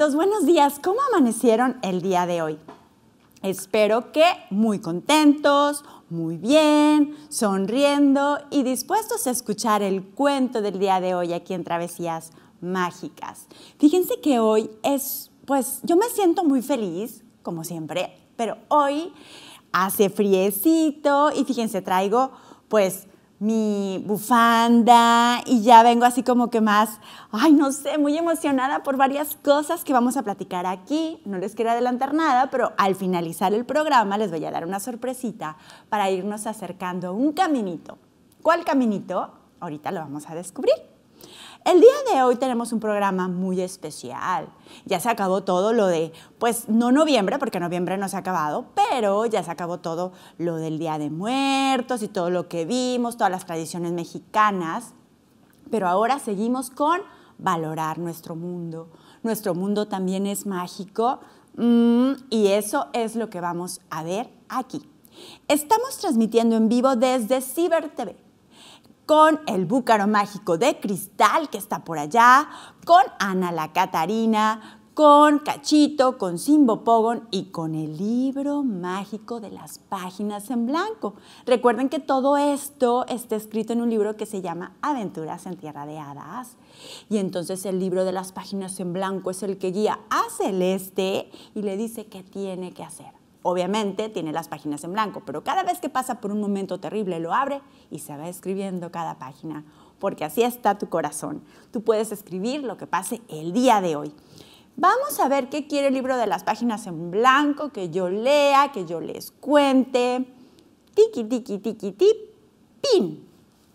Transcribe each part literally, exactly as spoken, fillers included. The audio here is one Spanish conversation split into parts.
angelitos, buenos días. ¿Cómo amanecieron el día de hoy? Espero que muy contentos, muy bien, sonriendo y dispuestos a escuchar el cuento del día de hoy aquí en Travesías Mágicas. Fíjense que hoy es, pues yo me siento muy feliz, como siempre, pero hoy hace friecito y fíjense, traigo pues mi bufanda y ya vengo así como que más, ay, no sé, muy emocionada por varias cosas que vamos a platicar aquí. No les quiero adelantar nada, pero al finalizar el programa les voy a dar una sorpresita para irnos acercando a un caminito. ¿Cuál caminito? Ahorita lo vamos a descubrir. El día de hoy tenemos un programa muy especial. Ya se acabó todo lo de, pues no noviembre, porque noviembre no se ha acabado, pero ya se acabó todo lo del Día de Muertos y todo lo que vimos, todas las tradiciones mexicanas. Pero ahora seguimos con valorar nuestro mundo. Nuestro mundo también es mágico mmm, y eso es lo que vamos a ver aquí. Estamos transmitiendo en vivo desde Ciber T V. Con el búcaro mágico de cristal que está por allá, con Ana la Catarina, con Cachito, con Simbo Pogon y con el libro mágico de las páginas en blanco. Recuerden que todo esto está escrito en un libro que se llama Aventuras en Tierra de Hadas. Y entonces el libro de las páginas en blanco es el que guía a Celeste y le dice qué tiene que hacer. Obviamente tiene las páginas en blanco, pero cada vez que pasa por un momento terrible lo abre y se va escribiendo cada página, porque así está tu corazón. Tú puedes escribir lo que pase el día de hoy. Vamos a ver qué quiere el libro de las páginas en blanco, que yo lea, que yo les cuente. Tiki, tiki, tiki, tip, pin.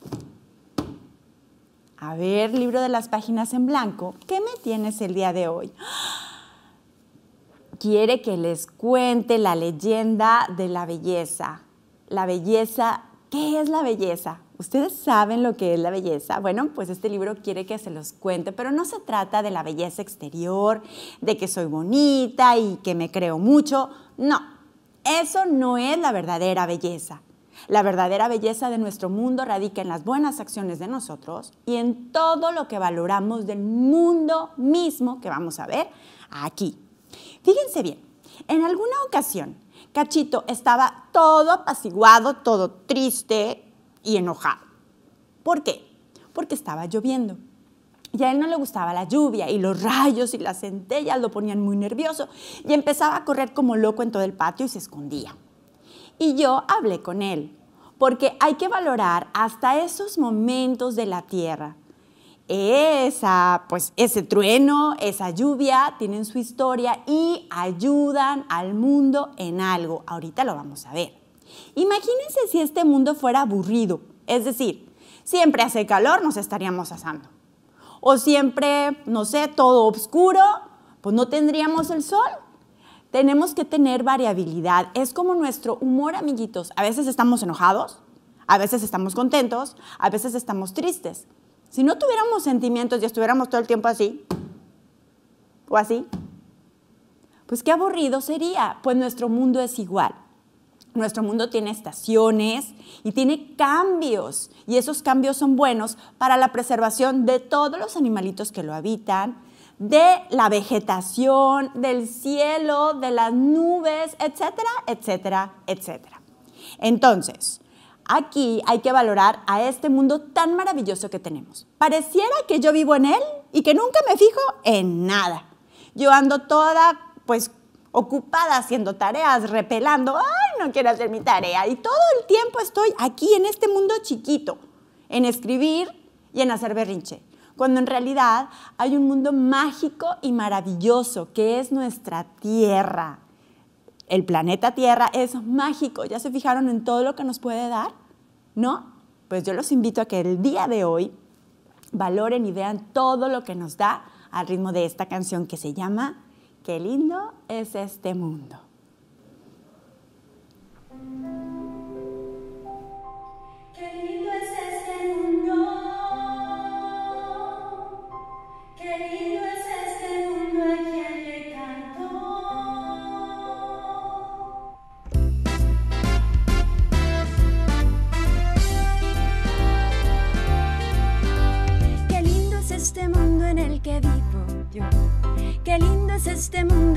A ver, libro de las páginas en blanco, ¿qué me tienes el día de hoy? Quiere que les cuente la leyenda de la belleza. La belleza, ¿qué es la belleza? ¿Ustedes saben lo que es la belleza? Bueno, pues este libro quiere que se los cuente, pero no se trata de la belleza exterior, de que soy bonita y que me creo mucho. No, eso no es la verdadera belleza. La verdadera belleza de nuestro mundo radica en las buenas acciones de nosotros y en todo lo que valoramos del mundo mismo que vamos a ver aquí. Fíjense bien, en alguna ocasión, Cachito estaba todo apaciguado, todo triste y enojado. ¿Por qué? Porque estaba lloviendo. Y a él no le gustaba la lluvia y los rayos y las centellas lo ponían muy nervioso y empezaba a correr como loco en todo el patio y se escondía. Y yo hablé con él, porque hay que valorar hasta esos momentos de la tierra. Esa, pues, ese trueno, esa lluvia, tienen su historia y ayudan al mundo en algo. Ahorita lo vamos a ver. Imagínense si este mundo fuera aburrido, es decir, siempre hace calor, nos estaríamos asando. O siempre, no sé, todo oscuro, pues no tendríamos el sol. Tenemos que tener variabilidad. Es como nuestro humor, amiguitos. A veces estamos enojados, a veces estamos contentos, a veces estamos tristes. Si no tuviéramos sentimientos y estuviéramos todo el tiempo así, o así, pues qué aburrido sería. Pues nuestro mundo es igual. Nuestro mundo tiene estaciones y tiene cambios. Y esos cambios son buenos para la preservación de todos los animalitos que lo habitan, de la vegetación, del cielo, de las nubes, etcétera, etcétera, etcétera. Entonces, aquí hay que valorar a este mundo tan maravilloso que tenemos. Pareciera que yo vivo en él y que nunca me fijo en nada. Yo ando toda, pues, ocupada haciendo tareas, repelando. ¡Ay, no quiero hacer mi tarea! Y todo el tiempo estoy aquí en este mundo chiquito, en escribir y en hacer berrinche. Cuando en realidad hay un mundo mágico y maravilloso que es nuestra Tierra. El planeta Tierra es mágico. ¿Ya se fijaron en todo lo que nos puede dar? ¿No? Pues yo los invito a que el día de hoy valoren y vean todo lo que nos da al ritmo de esta canción que se llama Qué lindo es este mundo. Qué lindo es este mundo. Qué lindo es este mundo a quien le canto. Qué lindo es este mundo en el que vivo yo. Qué lindo es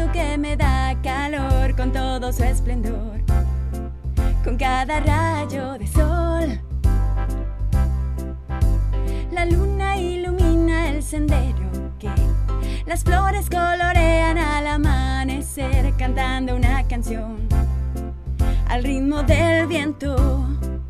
que me da calor con todo su esplendor, con cada rayo de sol. La luna ilumina el sendero que las flores colorean al amanecer, cantando una canción al ritmo del viento.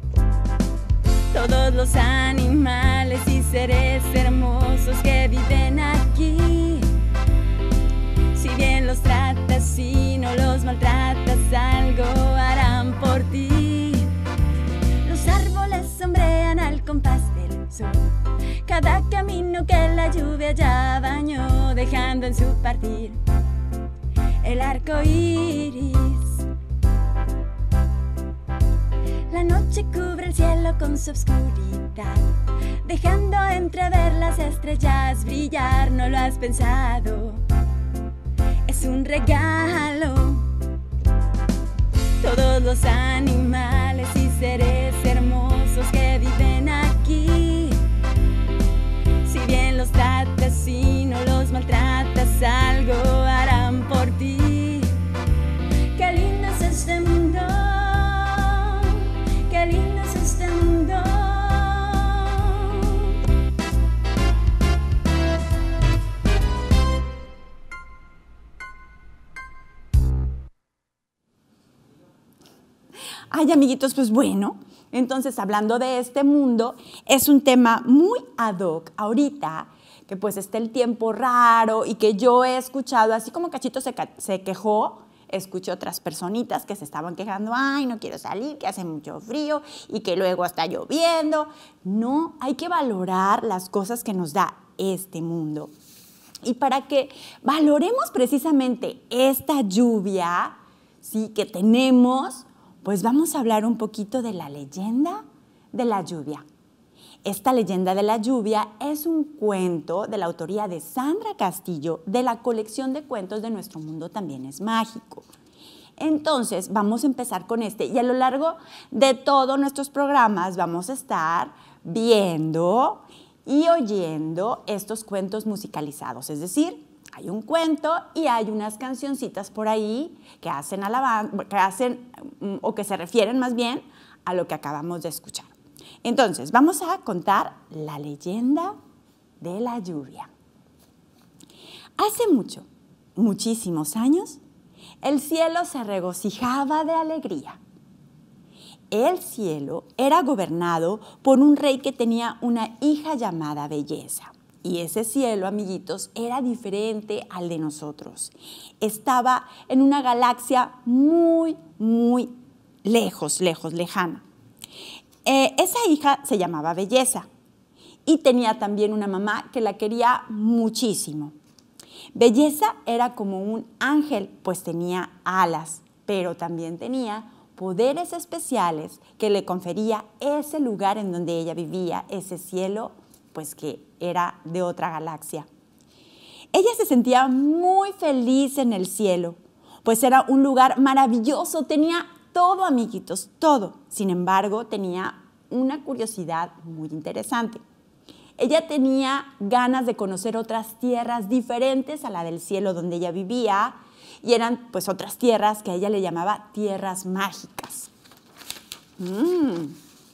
Todos los animales y seres hermosos que viven aquí, si bien los tratas y no los maltratas, algo harán por ti. Los árboles sombrean al compás del sol cada camino que la lluvia ya bañó, dejando en su partir el arco iris. La noche cubre el cielo con su oscuridad, dejando entrever las estrellas brillar. No lo has pensado, es un regalo. Todos los animales y seres hermosos que viven aquí, si bien los tratas y no los maltratas, algo harán por ti. Qué lindo es este mundo, qué lindo es este mundo. Ay, amiguitos, pues bueno, entonces hablando de este mundo, es un tema muy ad hoc ahorita, que pues está el tiempo raro y que yo he escuchado, así como Cachito se, se quejó, escuché otras personitas que se estaban quejando, ay, no quiero salir, que hace mucho frío y que luego está lloviendo. No, hay que valorar las cosas que nos da este mundo. Y para que valoremos precisamente esta lluvia, ¿sí?, que tenemos, pues vamos a hablar un poquito de la leyenda de la lluvia. Esta leyenda de la lluvia es un cuento de la autoría de Sandra Castillo, de la colección de cuentos de Nuestro Mundo También es Mágico. Entonces, vamos a empezar con este. Y a lo largo de todos nuestros programas vamos a estar viendo y oyendo estos cuentos musicalizados. Es decir, hay un cuento y hay unas cancioncitas por ahí que hacen alabanza, que hacen, o que se refieren más bien a lo que acabamos de escuchar. Entonces, vamos a contar la leyenda de la lluvia. Hace mucho, muchísimos años, el cielo se regocijaba de alegría. El cielo era gobernado por un rey que tenía una hija llamada Belleza. Y ese cielo, amiguitos, era diferente al de nosotros. Estaba en una galaxia muy, muy lejos, lejos, lejana. Eh, esa hija se llamaba Belleza y tenía también una mamá que la quería muchísimo. Belleza era como un ángel, pues tenía alas, pero también tenía poderes especiales que le confería ese lugar en donde ella vivía, ese cielo, pues que era de otra galaxia. Ella se sentía muy feliz en el cielo, pues era un lugar maravilloso, tenía todo, amiguitos, todo. Sin embargo, tenía una curiosidad muy interesante. Ella tenía ganas de conocer otras tierras diferentes a la del cielo donde ella vivía, y eran pues otras tierras que a ella le llamaba tierras mágicas. Mm.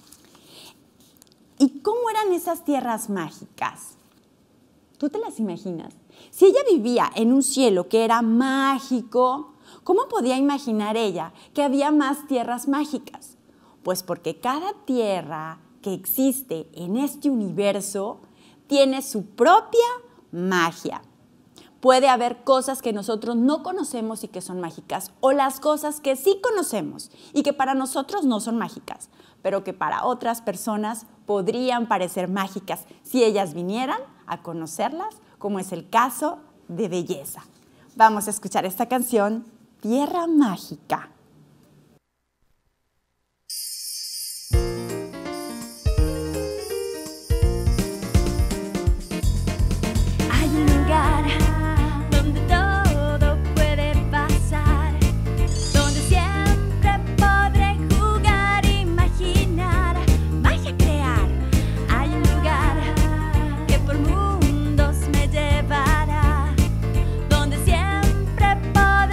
¿Y cómo eran esas tierras mágicas? ¿Tú te las imaginas? Si ella vivía en un cielo que era mágico, ¿cómo podía imaginar ella que había más tierras mágicas? Pues porque cada tierra que existe en este universo tiene su propia magia. Puede haber cosas que nosotros no conocemos y que son mágicas, o las cosas que sí conocemos y que para nosotros no son mágicas, pero que para otras personas podrían parecer mágicas si ellas vinieran a conocerlas, como es el caso de Belleza. Vamos a escuchar esta canción, Tierra Mágica. Hay un lugar donde todo puede pasar, donde siempre podré jugar, imaginar, magia crear. Hay un lugar que por mundos me llevará, donde siempre podré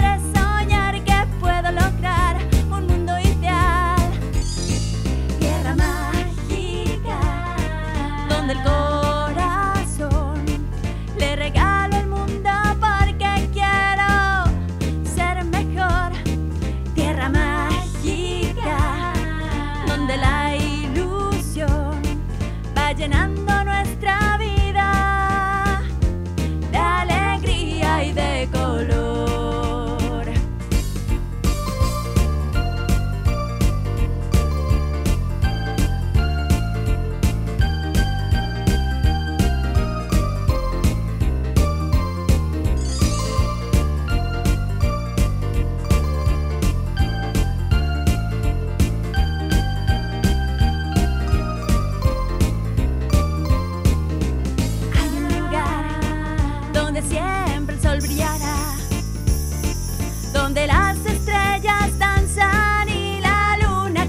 donde las estrellas danzan y la luna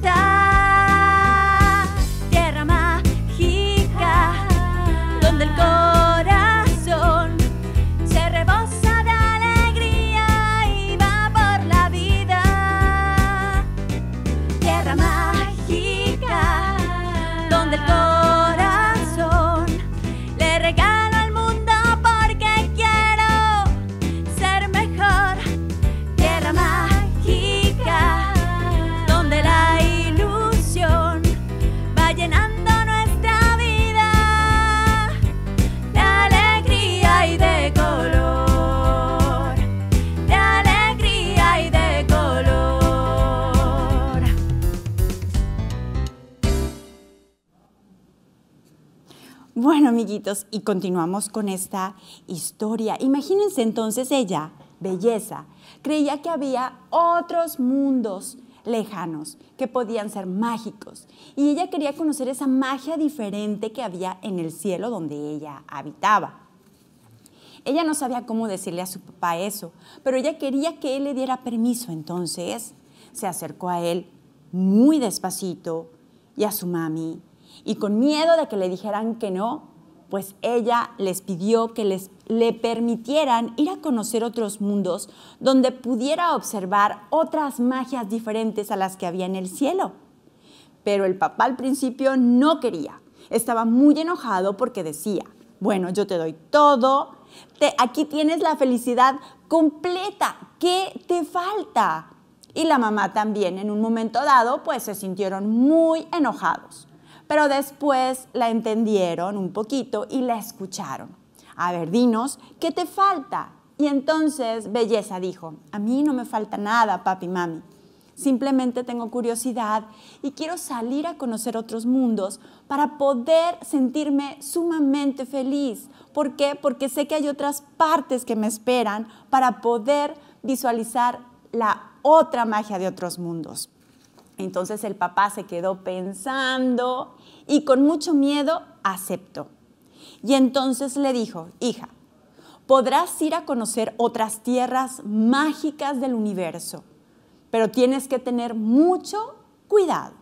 canta. Tierra mágica, donde el corazón se rebosa de alegría y va por la vida. Tierra mágica, donde el corazón le regalo al mundo porque quiero ser mejor. Tierra mágica, donde la ilusión va llenando nuestra vida de alegría y de color, de alegría y de color. Bueno, amiguitos, y continuamos con esta historia. Imagínense entonces ella, Belleza, creía que había otros mundos lejanos que podían ser mágicos y ella quería conocer esa magia diferente que había en el cielo donde ella habitaba. Ella no sabía cómo decirle a su papá eso, pero ella quería que él le diera permiso. Entonces se acercó a él muy despacito y a su mami, y con miedo de que le dijeran que no, pues ella les pidió que les, le permitieran ir a conocer otros mundos donde pudiera observar otras magias diferentes a las que había en el cielo. Pero el papá al principio no quería. Estaba muy enojado porque decía, bueno, yo te doy todo, te, aquí tienes la felicidad completa, ¿qué te falta? Y la mamá también, en un momento dado, pues se sintieron muy enojados. Pero después la entendieron un poquito y la escucharon. A ver, dinos, ¿qué te falta? Y entonces Belleza dijo, a mí no me falta nada, papi y mami. Simplemente tengo curiosidad y quiero salir a conocer otros mundos para poder sentirme sumamente feliz. ¿Por qué? Porque sé que hay otras partes que me esperan para poder visualizar la otra magia de otros mundos. Entonces el papá se quedó pensando y con mucho miedo aceptó. Y entonces le dijo, hija, podrás ir a conocer otras tierras mágicas del universo, pero tienes que tener mucho cuidado.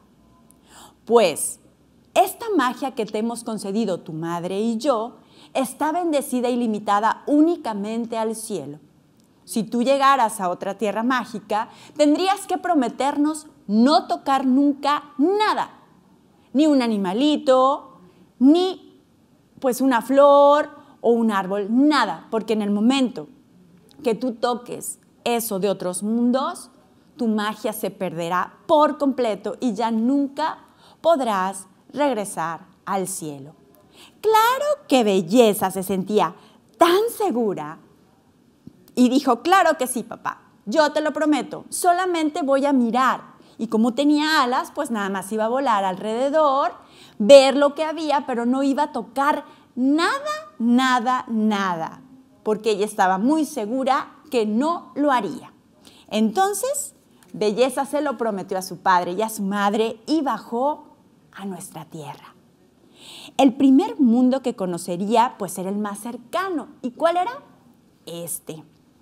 Pues esta magia que te hemos concedido tu madre y yo está bendecida y limitada únicamente al cielo. Si tú llegaras a otra tierra mágica, tendrías que prometernos no tocar nunca nada, ni un animalito, ni pues una flor o un árbol, nada, porque en el momento que tú toques eso de otros mundos, tu magia se perderá por completo y ya nunca podrás regresar al cielo. Claro que Belleza se sentía tan segura y dijo, claro que sí, papá, yo te lo prometo, solamente voy a mirar. Y como tenía alas, pues nada más iba a volar alrededor, ver lo que había, pero no iba a tocar nada, nada, nada, porque ella estaba muy segura que no lo haría. Entonces, Belleza se lo prometió a su padre y a su madre y bajó a nuestra tierra. El primer mundo que conocería, pues era el más cercano. ¿Y cuál era? Este.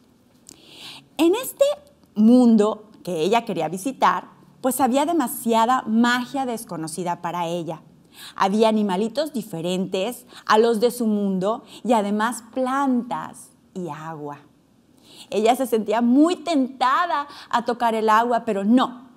En este mundo que ella quería visitar, pues había demasiada magia desconocida para ella. Había animalitos diferentes a los de su mundo y además plantas y agua. Ella se sentía muy tentada a tocar el agua, pero no.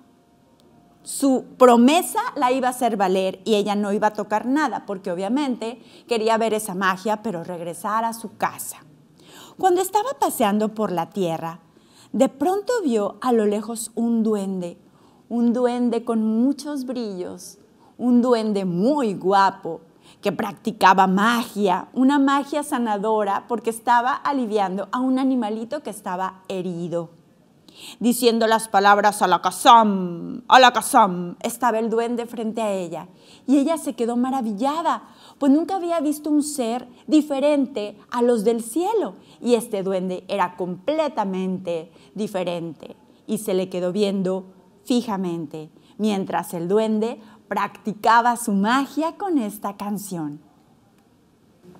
Su promesa la iba a hacer valer y ella no iba a tocar nada porque obviamente quería ver esa magia, pero regresar a su casa. Cuando estaba paseando por la tierra, de pronto vio a lo lejos un duende, un duende con muchos brillos, un duende muy guapo que practicaba magia, una magia sanadora porque estaba aliviando a un animalito que estaba herido. Diciendo las palabras Alakazam, Alakazam, estaba el duende frente a ella y ella se quedó maravillada, pues nunca había visto un ser diferente a los del cielo y este duende era completamente diferente y se le quedó viendo fijamente mientras el duende practicaba su magia con esta canción.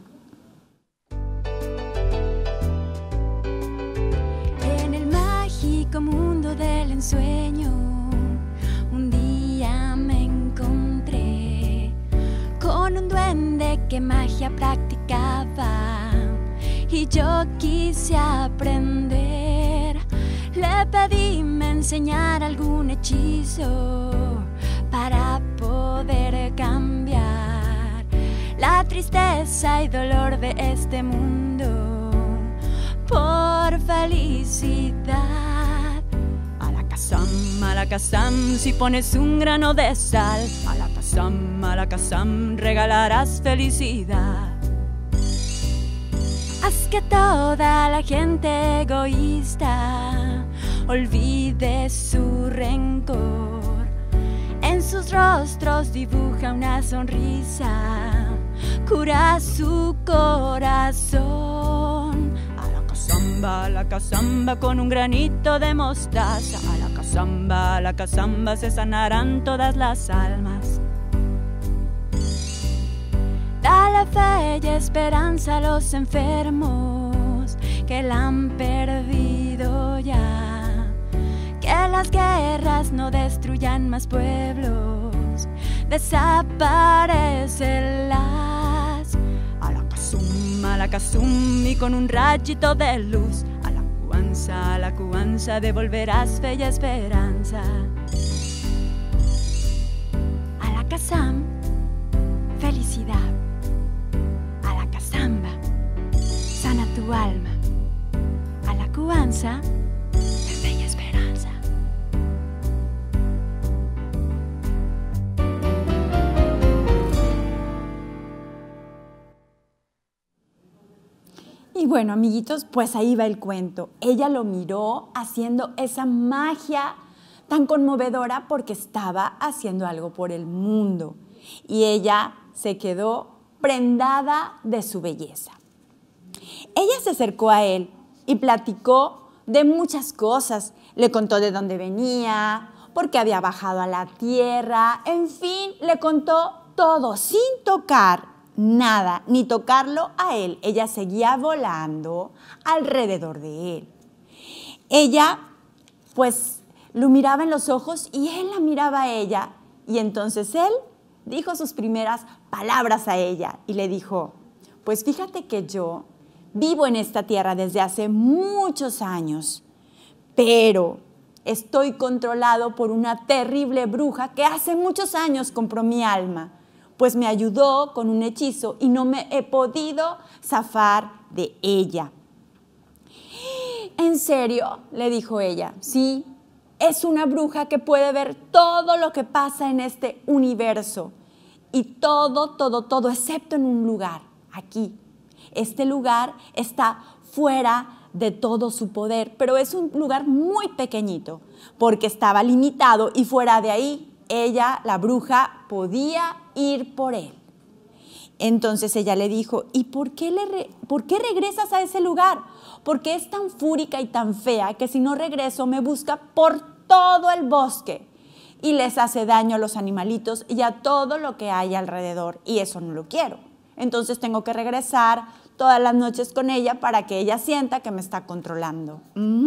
En el mágico mágico mundo del ensueño, un día me encontré con un duende que magia practicaba y yo quise aprender. Le pedí me enseñara algún hechizo para poder cambiar la tristeza y dolor de este mundo por felicidad. Alakazam, alakazam, si pones un grano de sal, alakazam, alakazam, regalarás felicidad. Haz que toda la gente egoísta olvide su rencor. En sus rostros dibuja una sonrisa, cura su corazón. Alakazamba, alakazamba, con un granito de mostaza. Alakazamba, alakazamba, se sanarán todas las almas. Dale fe y esperanza a los enfermos que la han perdido ya. Que las guerras no destruyan más pueblos, desaparecerlas. Alakazum, alakazum, y con un rayito de luz, alacuanza, alacuanza, devolverás fe y esperanza. Alakazam, felicidad. Alakazamba, sana tu alma. Alacuanza, de fe y esperanza. Y bueno, amiguitos, pues ahí va el cuento. Ella lo miró haciendo esa magia tan conmovedora porque estaba haciendo algo por el mundo. Y ella se quedó prendada de su belleza. Ella se acercó a él y platicó de muchas cosas. Le contó de dónde venía, por qué había bajado a la tierra, en fin, le contó todo sin tocar nada, ni tocarlo a él. Ella seguía volando alrededor de él. Ella, pues, lo miraba en los ojos y él la miraba a ella. Y entonces él dijo sus primeras palabras a ella y le dijo, pues fíjate que yo vivo en esta tierra desde hace muchos años, pero estoy controlado por una terrible bruja que hace muchos años compró mi alma, pues me ayudó con un hechizo y no me he podido zafar de ella. ¿En serio?, le dijo ella. Sí, es una bruja que puede ver todo lo que pasa en este universo y todo, todo, todo, excepto en un lugar, aquí. Este lugar está fuera de todo su poder, pero es un lugar muy pequeño porque estaba limitado y fuera de ahí ella, la bruja, podía ir por él. Entonces ella le dijo, ¿y por qué, le re- por qué regresas a ese lugar? Porque es tan fúrica y tan fea que si no regreso me busca por todo el bosque y les hace daño a los animalitos y a todo lo que hay alrededor y eso no lo quiero. Entonces tengo que regresar todas las noches con ella para que ella sienta que me está controlando.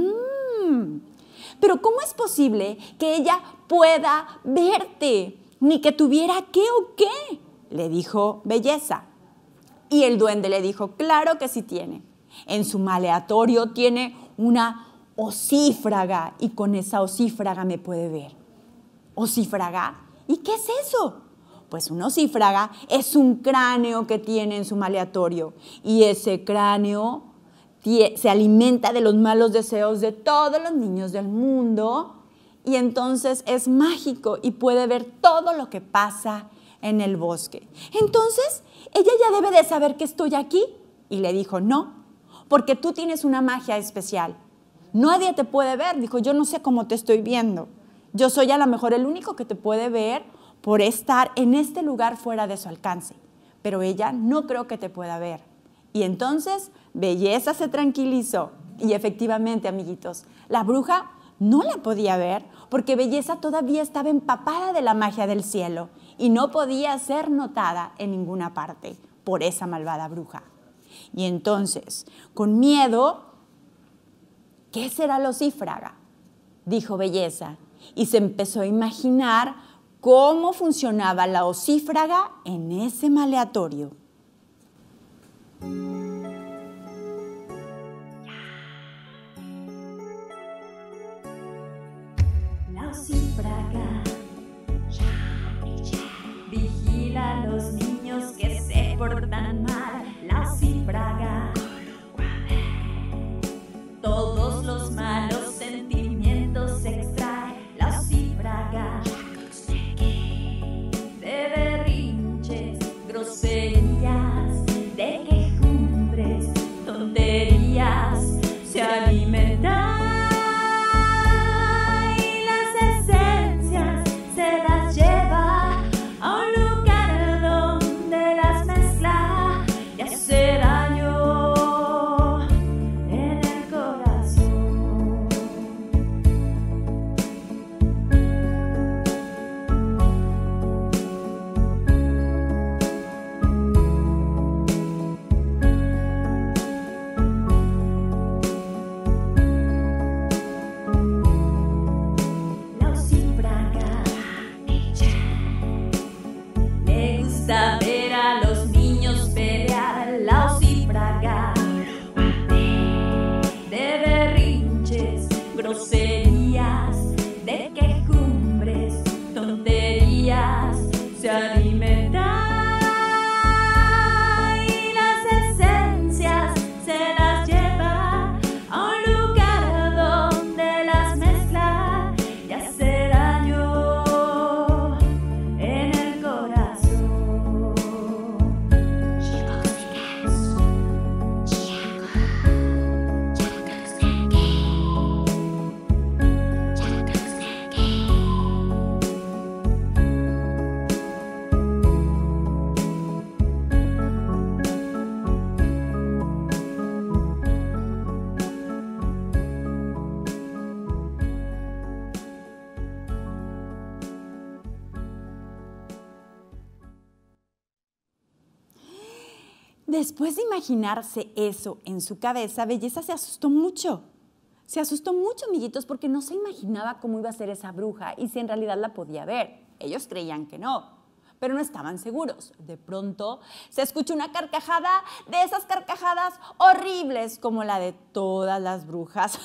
Mm. Pero ¿cómo es posible que ella pueda verte? Ni que tuviera qué o qué, le dijo Belleza. Y el duende le dijo, claro que sí tiene. En su maleatorio tiene una ocífraga y con esa ocífraga me puede ver. ¿Ocífraga? ¿Y qué es eso? Pues una ocífraga es un cráneo que tiene en su maleatorio y ese cráneo se alimenta de los malos deseos de todos los niños del mundo y entonces es mágico y puede ver todo lo que pasa en el bosque. Entonces, ella ya debe de saber que estoy aquí. Y le dijo, no, porque tú tienes una magia especial. Nadie te puede ver. Dijo, yo no sé cómo te estoy viendo. Yo soy a lo mejor el único que te puede ver por estar en este lugar fuera de su alcance. Pero ella no creo que te pueda ver. Y entonces Belleza se tranquilizó. Y efectivamente, amiguitos, la bruja no la podía ver porque Belleza todavía estaba empapada de la magia del cielo y no podía ser notada en ninguna parte por esa malvada bruja. Y entonces, con miedo, ¿qué será la ocífraga? dijo Belleza, y se empezó a imaginar cómo funcionaba la osífraga en ese maleatorio. La osífraga vigila a los niños que se portan mal. La osífraga todos los malos sentimientos extrae. La osífraga de berrinches, groserías, de quejumbres, tonterías se alimenta. Ver a los niños pelear. La osífraga de berrinches, groserías, de quejumbres, tonterías se alimenta. Y las esencias se las lleva a un lugar donde las mezcla y hace daño en el corazón. Después de imaginarse eso en su cabeza, Belleza se asustó mucho. Se asustó mucho, amiguitos, porque no se imaginaba cómo iba a ser esa bruja y si en realidad la podía ver. Ellos creían que no, pero no estaban seguros. De pronto se escuchó una carcajada, de esas carcajadas horribles como la de todas las brujas.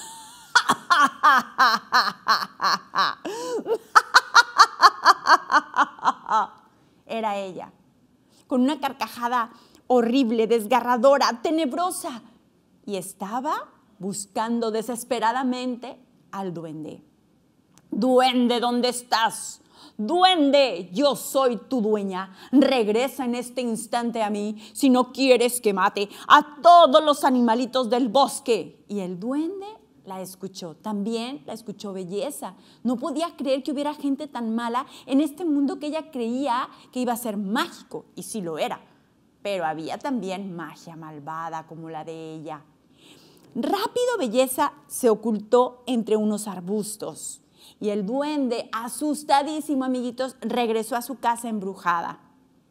Era ella, con una carcajada horrible, desgarradora, tenebrosa, y estaba buscando desesperadamente al duende. Duende, ¿dónde estás? Duende, yo soy tu dueña. Regresa en este instante a mí si no quieres que mate a todos los animalitos del bosque. Y el duende la escuchó, también la escuchó Belleza. No podía creer que hubiera gente tan mala en este mundo que ella creía que iba a ser mágico, y sí lo era. Pero había también magia malvada como la de ella. Rápido Belleza se ocultó entre unos arbustos y el duende, asustadísimo, amiguitos, regresó a su casa embrujada.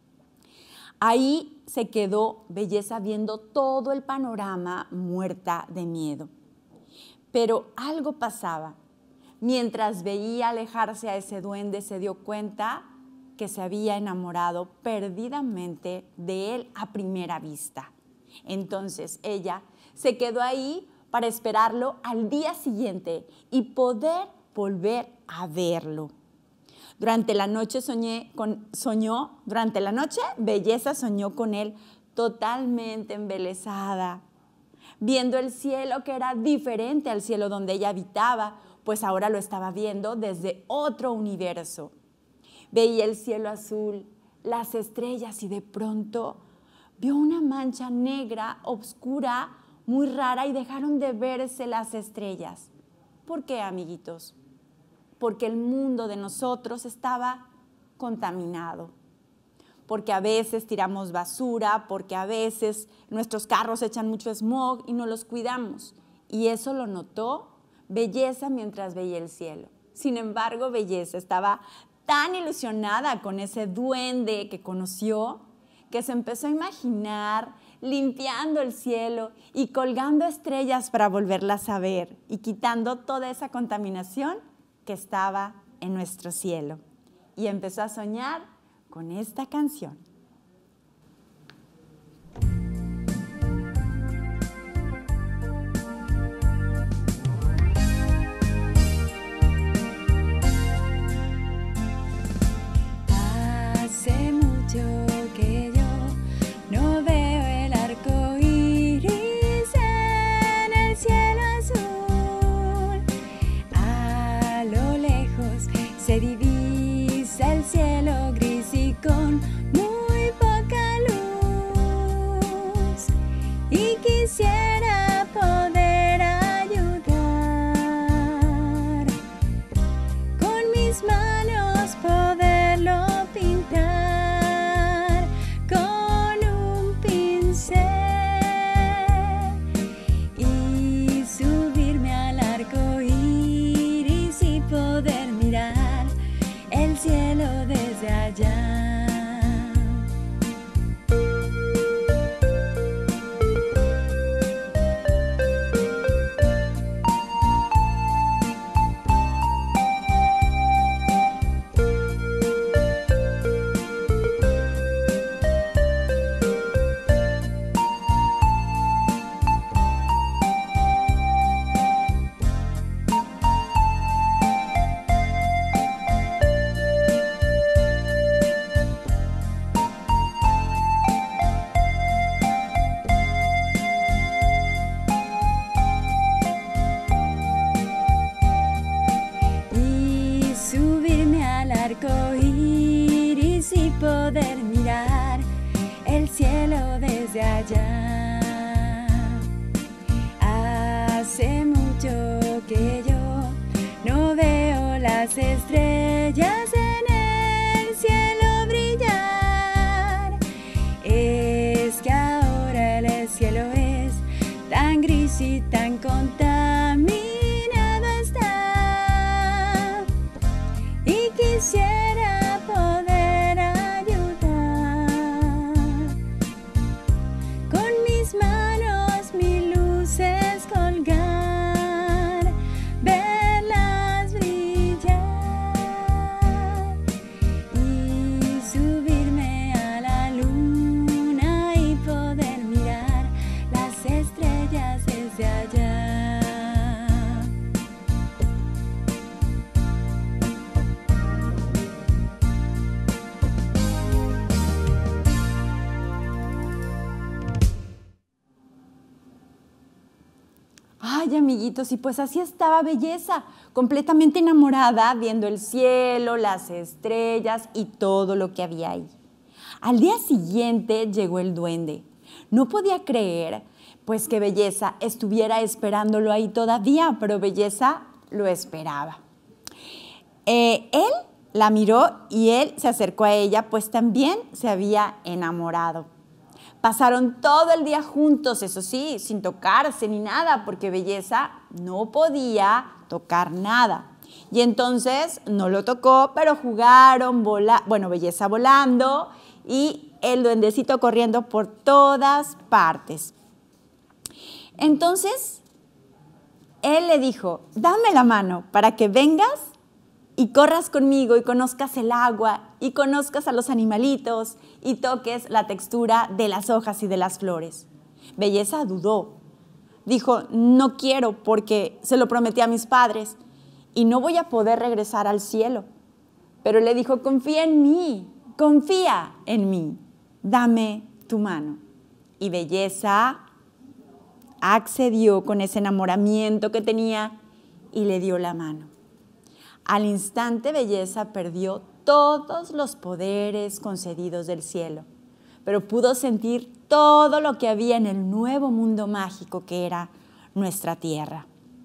Ahí se quedó Belleza viendo todo el panorama, muerta de miedo. Pero algo pasaba. Mientras veía alejarse a ese duende, se dio cuenta que se había enamorado perdidamente de él a primera vista. Entonces ella se quedó ahí para esperarlo al día siguiente y poder volver a verlo. Durante la noche soñé con, soñó, durante la noche Belleza soñó con él totalmente embelesada, viendo el cielo que era diferente al cielo donde ella habitaba, pues ahora lo estaba viendo desde otro universo. Veía el cielo azul, las estrellas y de pronto vio una mancha negra, oscura, muy rara y dejaron de verse las estrellas. ¿Por qué, amiguitos? Porque el mundo de nosotros estaba contaminado. Porque a veces tiramos basura, porque a veces nuestros carros echan mucho smog y no los cuidamos. Y eso lo notó Belleza mientras veía el cielo. Sin embargo, Belleza estaba tan ilusionada con ese duende que conoció, que se empezó a imaginar limpiando el cielo y colgando estrellas para volverlas a ver y quitando toda esa contaminación que estaba en nuestro cielo. Y empezó a soñar con esta canción. Hace mucho que yo no veo el arco iris en el cielo azul. A lo lejos se divisa el cielo gris y con muy poca luz. Y quisiera poder ayudar con mis manos, poderlo pintar con un pincel y subirme al arco iris y poder mirar el cielo desde allá. Y subirme al arco iris y poder mirar el cielo desde allá. Hace mucho que yo no veo las estrellas en el cielo brillar. Es que ahora el cielo es tan gris y tan contaminado está. Y quisiera poder ayudar con mis manos, mis luces colgar, verlas brillar y subirme a la luna y poder mirar las estrellas desde allá. Ay, amiguitos, y pues así estaba Belleza, completamente enamorada, viendo el cielo, las estrellas y todo lo que había ahí. Al día siguiente llegó el duende. No podía creer, pues, que Belleza estuviera esperándolo ahí todavía, pero Belleza lo esperaba. Eh, él la miró y él se acercó a ella, pues también se había enamorado. Pasaron todo el día juntos, eso sí, sin tocarse ni nada, porque Belleza no podía tocar nada. Y entonces no lo tocó, pero jugaron, vola, bueno, Belleza volando y el duendecito corriendo por todas partes. Entonces, él le dijo, dame la mano para que vengas y corras conmigo y conozcas el agua y conozcas a los animalitos y toques la textura de las hojas y de las flores. Belleza dudó. Dijo, no quiero porque se lo prometí a mis padres y no voy a poder regresar al cielo. Pero le dijo, confía en mí, confía en mí, dame tu mano. Y Belleza accedió con ese enamoramiento que tenía y le dio la mano. Al instante Belleza perdió todos los poderes concedidos del cielo, pero pudo sentir todo lo que había en el nuevo mundo mágico que era nuestra tierra.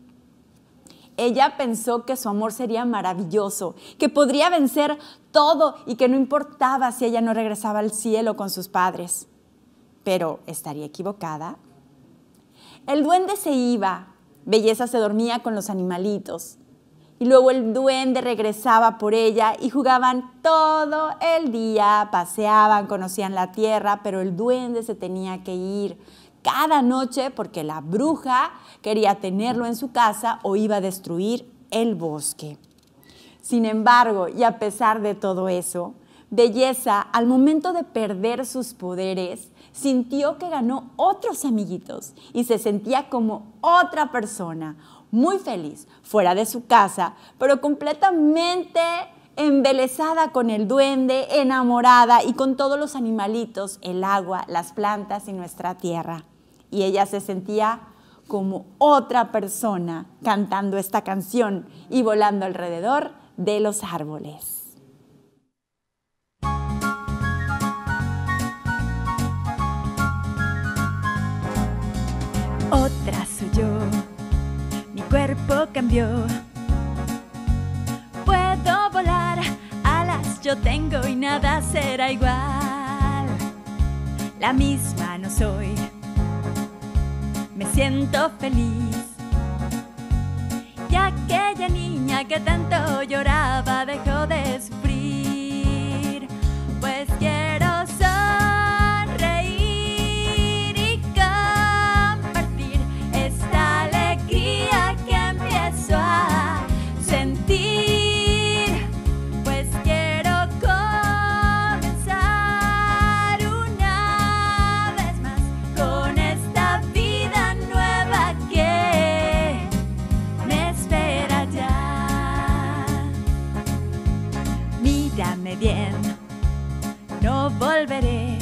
Ella pensó que su amor sería maravilloso, que podría vencer todo y que no importaba si ella no regresaba al cielo con sus padres. Pero ¿estaría equivocada? El duende se iba, Belleza se dormía con los animalitos. Y luego el duende regresaba por ella y jugaban todo el día, paseaban, conocían la tierra, pero el duende se tenía que ir cada noche porque la bruja quería tenerlo en su casa o iba a destruir el bosque. Sin embargo, y a pesar de todo eso, Belleza, al momento de perder sus poderes, sintió que ganó otros amiguitos y se sentía como otra persona, muy feliz, fuera de su casa, pero completamente embelesada con el duende, enamorada y con todos los animalitos, el agua, las plantas y nuestra tierra. Y ella se sentía como otra persona cantando esta canción y volando alrededor de los árboles. Otra soy yo, mi cuerpo cambió. Puedo volar, alas yo tengo y nada será igual. La misma no soy, me siento feliz. Y aquella niña que tanto lloraba dejó de sufrir. Pues quiero sonreír y compartir esta alegría que empiezo a sentir. Pues quiero comenzar una vez más con esta vida nueva que me espera ya. Mírame bien, no volveré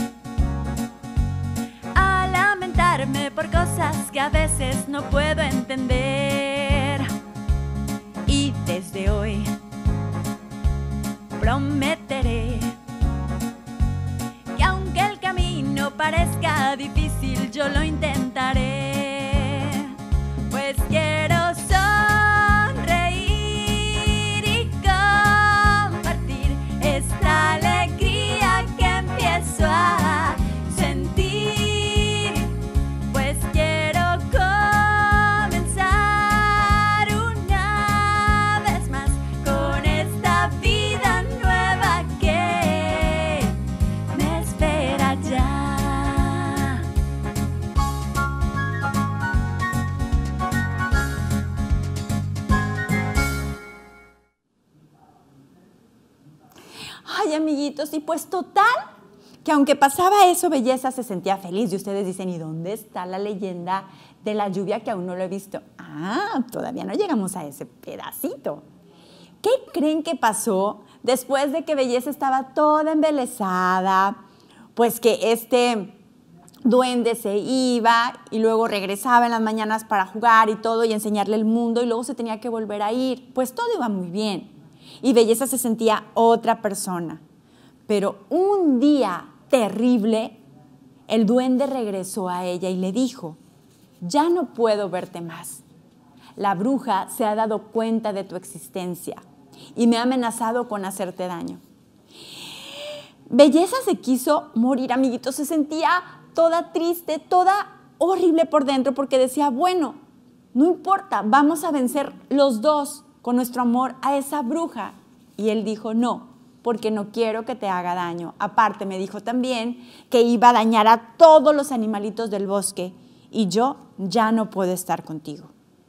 a lamentarme por cosas que a veces no puedo entender. Y desde hoy prometeré que aunque el camino parezca difícil, yo lo intentaré. Pues quiero sonreír y compartir esta alegría que empiezo a sentir. Pues quiero comenzar una vez más con esta vida nueva que me espera ya. Ay, amiguitos, y pues total, que aunque pasaba eso, Belleza se sentía feliz. Y ustedes dicen, ¿y dónde está la leyenda de la lluvia que aún no lo he visto? Ah, todavía no llegamos a ese pedacito. ¿Qué creen que pasó después de que Belleza estaba toda embelesada? Pues que este duende se iba y luego regresaba en las mañanas para jugar y todo y enseñarle el mundo y luego se tenía que volver a ir. Pues todo iba muy bien. Y Belleza se sentía otra persona. Pero un día terrible, el duende regresó a ella y le dijo, ya no puedo verte más. La bruja se ha dado cuenta de tu existencia y me ha amenazado con hacerte daño. Belleza se quiso morir, amiguitos. Se sentía toda triste, toda horrible por dentro porque decía, bueno, no importa, vamos a vencer los dos con nuestro amor a esa bruja. Y él dijo, no, porque no quiero que te haga daño. Aparte me dijo también que iba a dañar a todos los animalitos del bosque y yo ya no puedo estar contigo.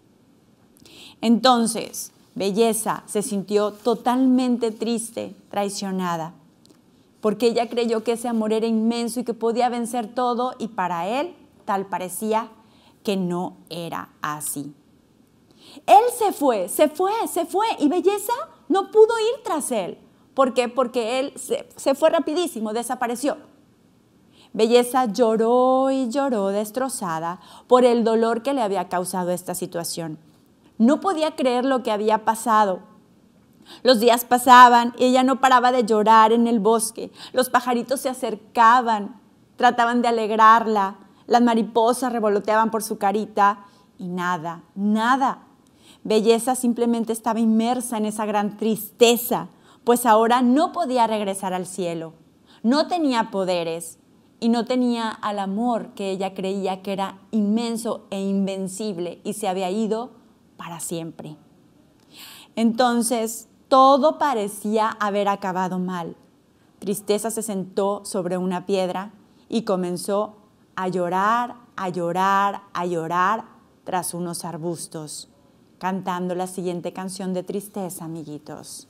Entonces, Belleza se sintió totalmente triste, traicionada, porque ella creyó que ese amor era inmenso y que podía vencer todo y para él tal parecía que no era así. Él se fue, se fue, se fue y Belleza no pudo ir tras él. ¿Por qué? Porque él se, se fue rapidísimo, desapareció. Belleza lloró y lloró destrozada por el dolor que le había causado esta situación. No podía creer lo que había pasado. Los días pasaban y ella no paraba de llorar en el bosque. Los pajaritos se acercaban, trataban de alegrarla. Las mariposas revoloteaban por su carita y nada, nada. Belleza simplemente estaba inmersa en esa gran tristeza, pues ahora no podía regresar al cielo, no tenía poderes y no tenía al amor que ella creía que era inmenso e invencible y se había ido para siempre. Entonces, todo parecía haber acabado mal. Tristeza se sentó sobre una piedra y comenzó a llorar, a llorar, a llorar tras unos arbustos, cantando la siguiente canción de tristeza, amiguitos.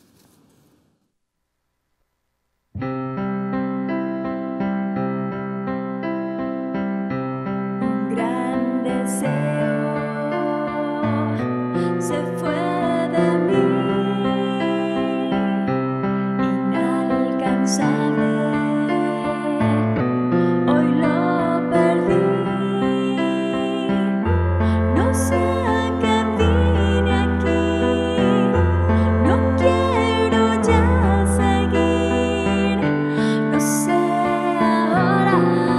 Un gran deseo se fue de mí, inalcanzable. Hoy lo perdí. No sé a qué vine aquí. No quiero ya seguir. No sé ahora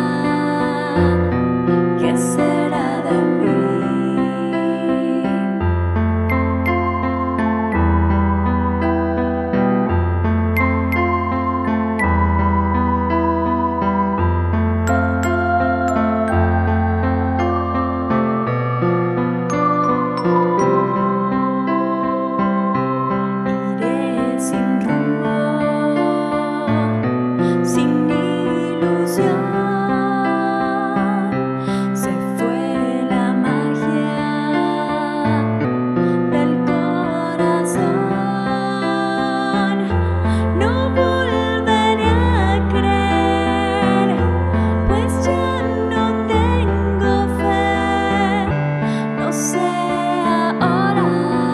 qué será de mí. Iré sin rumbo, sin ilusión. Se fue la magia del corazón. No volveré a creer, pues ya no tengo fe. No sé ahora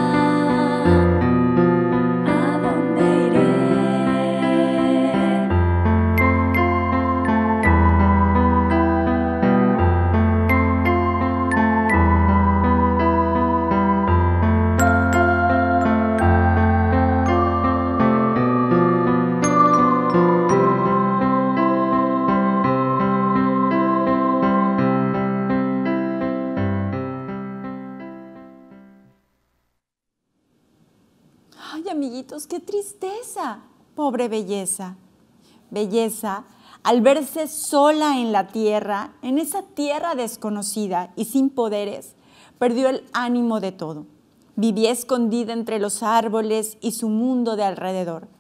a dónde iré. Ay, amiguitos, qué tristeza. Pobre Belleza. Belleza, al verse sola en la tierra, en esa tierra desconocida y sin poderes, perdió el ánimo de todo. Vivía escondida entre los árboles y su mundo de alrededor.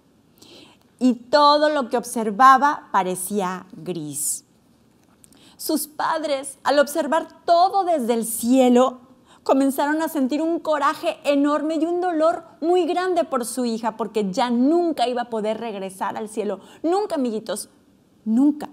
Y todo lo que observaba parecía gris. Sus padres, al observar todo desde el cielo, comenzaron a sentir un coraje enorme y un dolor muy grande por su hija, porque ya nunca iba a poder regresar al cielo. Nunca, amiguitos, nunca.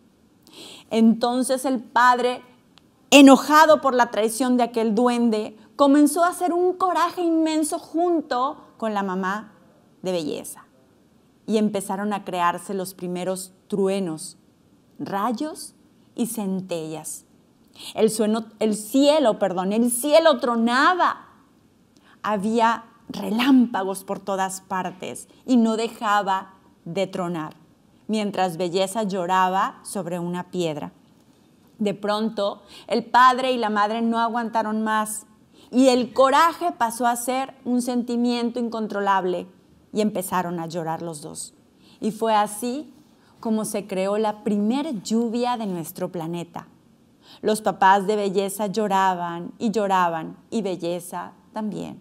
Entonces el padre, enojado por la traición de aquel duende, comenzó a hacer un coraje inmenso junto con la mamá de Belleza. Y empezaron a crearse los primeros truenos, rayos y centellas. El, sueno, el cielo, perdón, el cielo tronaba. Había relámpagos por todas partes y no dejaba de tronar, mientras Belleza lloraba sobre una piedra. De pronto, el padre y la madre no aguantaron más y el coraje pasó a ser un sentimiento incontrolable y empezaron a llorar los dos. Y fue así como se creó la primera lluvia de nuestro planeta. Los papás de Belleza lloraban y lloraban y Belleza también.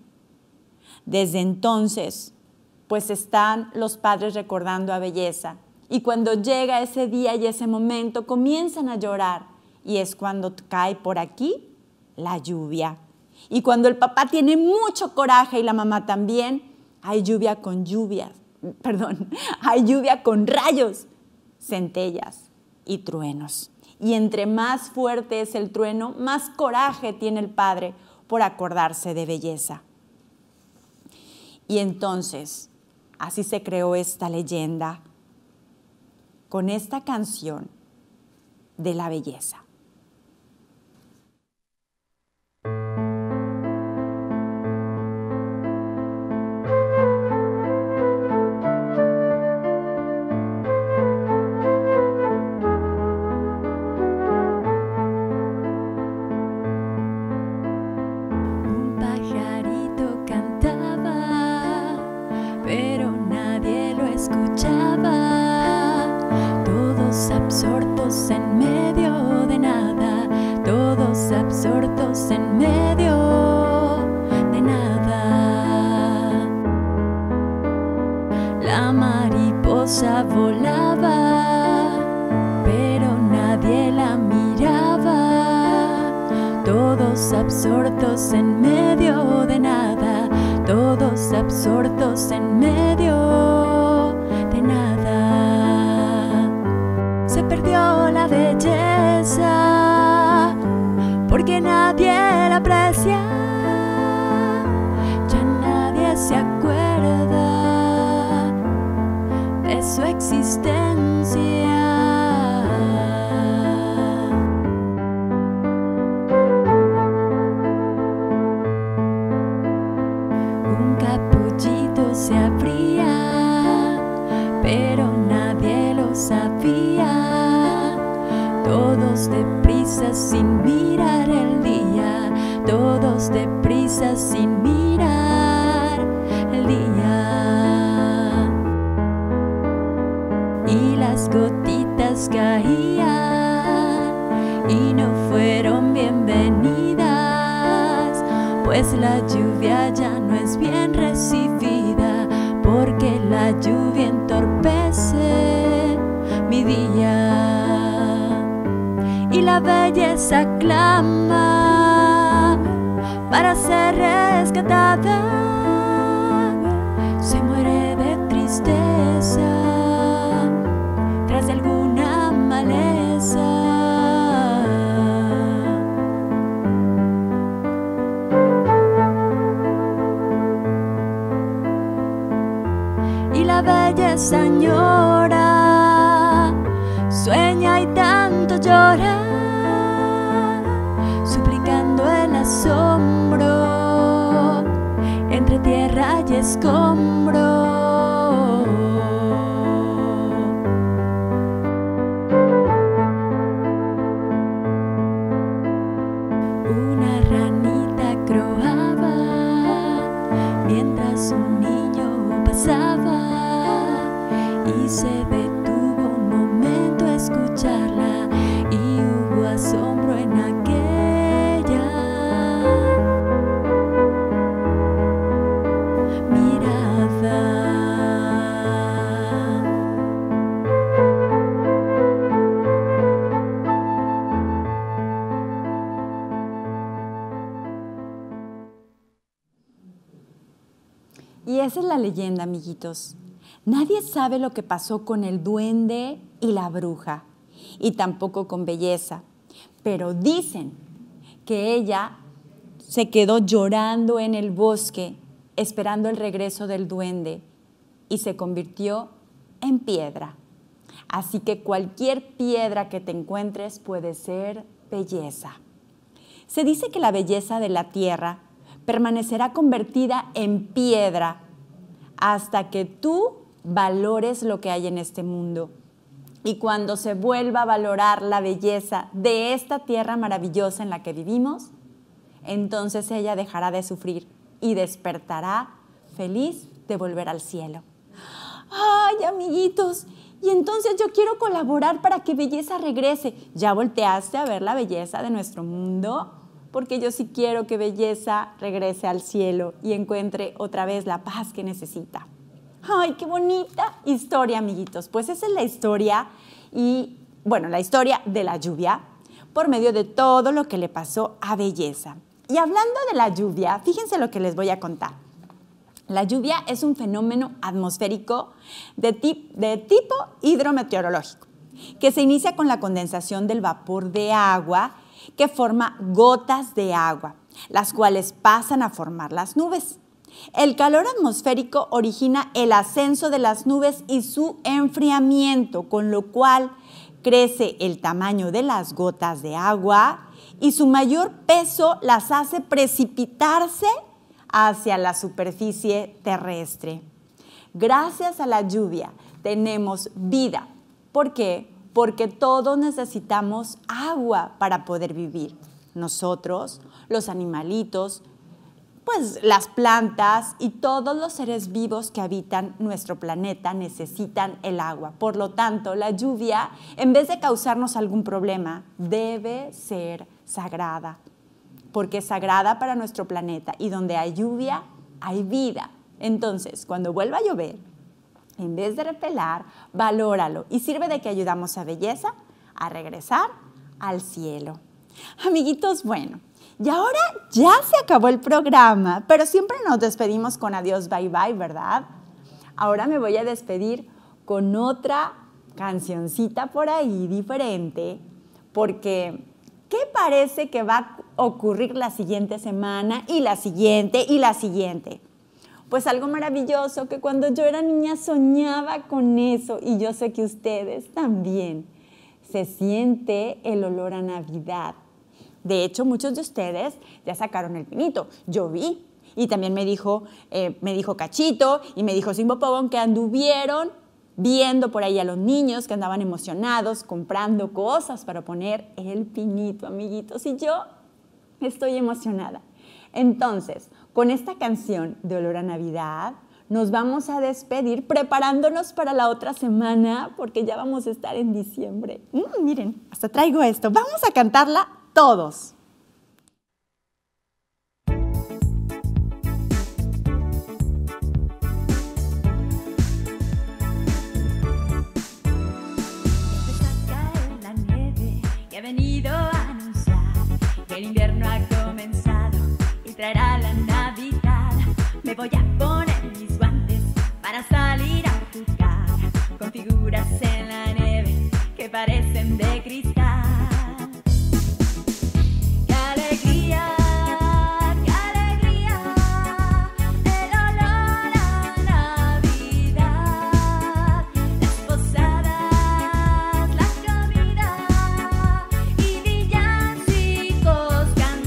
Desde entonces, pues están los padres recordando a Belleza y cuando llega ese día y ese momento comienzan a llorar y es cuando cae por aquí la lluvia. Y cuando el papá tiene mucho coraje y la mamá también, hay lluvia con lluvias, perdón, hay lluvia con rayos, centellas y truenos. Y entre más fuerte es el trueno, más coraje tiene el padre por acordarse de Belleza. Y entonces, así se creó esta leyenda con esta canción de la belleza. Absortos en medio de nada, todos absortos en medio de nada. mariposa volaba, pero nadie la miraba. Todos absortos en medio de nada, todos absortos en medio de nada. Se perdió la belleza porque nadie la aprecia. Ya nadie se acuerda de su existencia. Un capullito se abría, pero nadie lo sabía. Todos deprisa sin mirar el día, todos deprisa sin mirar el día. Y las gotitas caían y no fueron bienvenidas, pues la lluvia ya no es bien recibida, porque la lluvia entorpece mi día. Y la belleza clama para ser rescatada, se muere de tristeza tras de alguna maleza. Y la belleza añora, sueña y tanto llora, suplicando el asombro entre tierra y escombro. Una ranita croaba mientras un niño pasaba y se detuvo un momento a escucharla, y hubo asombro en aquella mirada. Y esa es la leyenda, amiguitos. Nadie sabe lo que pasó con el duende y la bruja, y tampoco con Belleza, pero dicen que ella se quedó llorando en el bosque esperando el regreso del duende y se convirtió en piedra. Así que cualquier piedra que te encuentres puede ser belleza. Se dice que la belleza de la tierra permanecerá convertida en piedra hasta que tú valores lo que hay en este mundo. Y cuando se vuelva a valorar la belleza de esta tierra maravillosa en la que vivimos, entonces ella dejará de sufrir y despertará feliz de volver al cielo. ¡Ay, amiguitos! Y entonces yo quiero colaborar para que Belleza regrese. ¿Ya volteaste a ver la belleza de nuestro mundo? Porque yo sí quiero que Belleza regrese al cielo y encuentre otra vez la paz que necesita. ¡Ay, qué bonita historia, amiguitos! Pues esa es la historia y, bueno, la historia de la lluvia por medio de todo lo que le pasó a Belleza. Y hablando de la lluvia, fíjense lo que les voy a contar. La lluvia es un fenómeno atmosférico de, tip, de tipo hidrometeorológico que se inicia con la condensación del vapor de agua que forma gotas de agua, las cuales pasan a formar las nubes. El calor atmosférico origina el ascenso de las nubes y su enfriamiento, con lo cual crece el tamaño de las gotas de agua y su mayor peso las hace precipitarse hacia la superficie terrestre. Gracias a la lluvia tenemos vida. ¿Por qué? Porque todos necesitamos agua para poder vivir. Nosotros, los animalitos, pues las plantas y todos los seres vivos que habitan nuestro planeta necesitan el agua. Por lo tanto, la lluvia, en vez de causarnos algún problema, debe ser sagrada, porque es sagrada para nuestro planeta y donde hay lluvia, hay vida. Entonces, cuando vuelva a llover en vez de repelar, valóralo y sirve de que ayudamos a belleza a regresar al cielo. Amiguitos, bueno, y ahora ya se acabó el programa, pero siempre nos despedimos con adiós, bye bye, ¿verdad? Ahora me voy a despedir con otra cancioncita por ahí diferente, porque ¿qué parece que va a ocurrir la siguiente semana y la siguiente y la siguiente? Pues algo maravilloso que cuando yo era niña soñaba con eso y yo sé que ustedes también. Se siente el olor a Navidad. De hecho, muchos de ustedes ya sacaron el pinito. Yo vi. Y también me dijo, eh, me dijo Cachito y me dijo Simbo Pogón que anduvieron viendo por ahí a los niños que andaban emocionados, comprando cosas para poner el pinito, amiguitos. Y yo estoy emocionada. Entonces, con esta canción de olor a Navidad, nos vamos a despedir preparándonos para la otra semana porque ya vamos a estar en diciembre. Mm, miren, hasta traigo esto. Vamos a cantarla todos. He venido a anunciar que el invierno ha comenzado y traerá la Navidad. Me voy a poner mis guantes para salir a jugar con figuras en la nieve que parecen de cristal. ¡Qué alegría! ¡Qué alegría! El olor a Navidad, las posadas, la comida y villancicos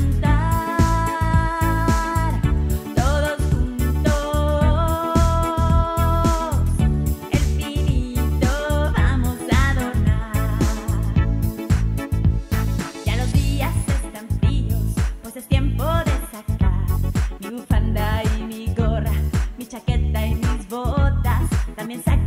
cantar, todos juntos, el pinito vamos a adornar. Ya los días están fríos, pues es tiempo de sacar mi bufanda y mi gorra, mi chaqueta y mis botas, también sacar